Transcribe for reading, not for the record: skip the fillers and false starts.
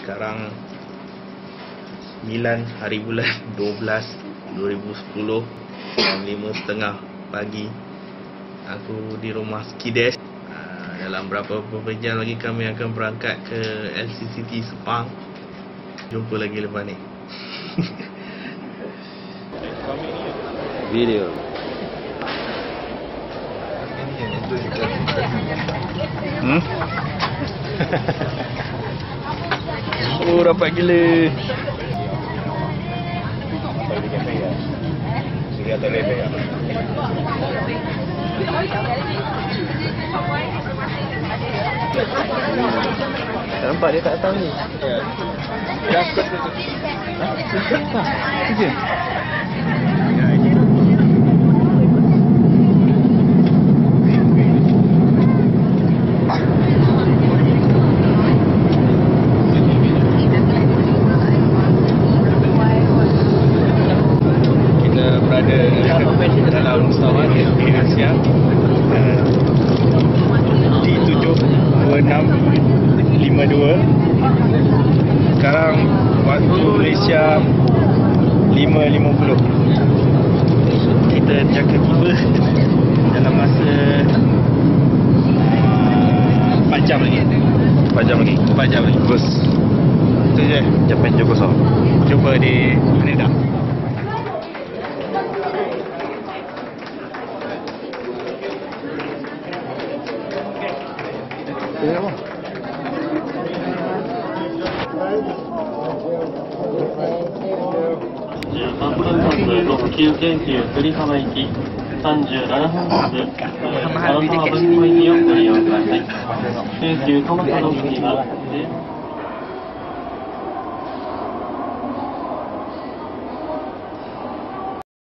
Sekarang 9 hari bulan 12 2010 jam 5.30 pagi. Aku di rumah Skides. Dalam beberapa jam lagi kami akan berangkat ke LCCT Sepang. Jumpa lagi lepas ni. Video. Oh, rapat gila. Tak nampak dia tak tahu ni. Ya. Dalam pesawat di Asia D72652. Sekarang waktu Malaysia 5.50. Kita jangka tiba dalam masa 4 jam lagi. 4 jam lagi. Terus itu je. Japan Jokoso. Jumpa di Haneda. Mahal di tiket sini.